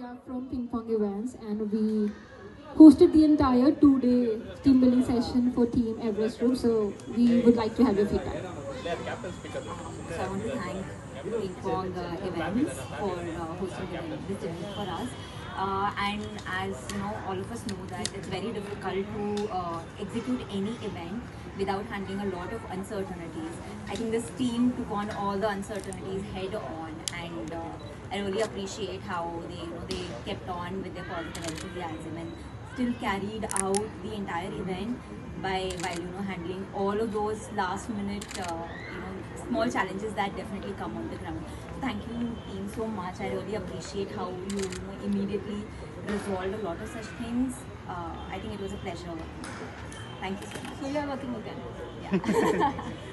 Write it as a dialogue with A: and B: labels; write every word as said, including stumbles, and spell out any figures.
A: we are from Ping Pong Events and we hosted the entire two-day team building session for Team Everest Group. So we would like to have your feedback.
B: So I want to thank Ping Pong uh, Events for uh, hosting this event for us. Uh, and as you know, all of us know that it's very difficult to uh, execute any event without handling a lot of uncertainties. I think this team took on all the uncertainties head on, and uh, I really appreciate how they, you know, they kept on with their positive enthusiasm and still carried out the entire event by while you know handling all of those last minute uh, you know small challenges that definitely come on the ground. So thank you team so much. I really appreciate how you, you know, immediately resolved a lot of such things. Uh, I think it was a pleasure working with you. Thank you so much.
A: So we are working again.
B: Yeah.